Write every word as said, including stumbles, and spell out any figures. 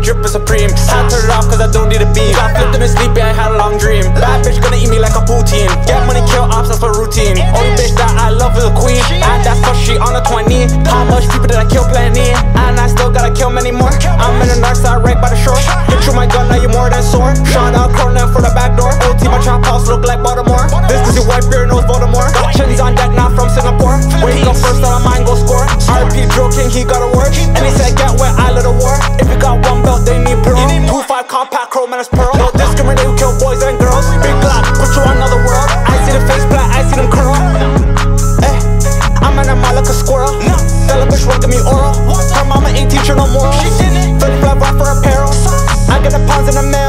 drippin' supreme. Had to turn it off cause I don't need a beam. Got flipped in my sleepy, I had a long dream. Bad bitch gonna eat me like a poutine. Get money, kill ops, that's my routine. Only bitch that I love is a queen, and that's cause she on a twenty. How much people did I kill? Plenty, and I still gotta kill many more. I'm in the north side right by the shore. Hit you my gun, now you more than sore. Shot out, crawling for the back door. O T, my trap house look like Baltimore. This cause you white beard knows Voldemort. Got chins on deck, not from Singapore. Wake up first, then I mind go score. R P Drill King, he gotta work. And he said get wet, I lit a war. If you got one belt, they need pearl. Two five compact, chrome and it's pearl. No discriminate, we kill boys and girls. Big black, put you on another world. I see the face black, I see them curl. Eh, I'm in a mile like a squirrel. Tell a bitch what give me oral. Her mama ain't teach her no moral. Flip flop rock for apparel. I get the pounds in the mail.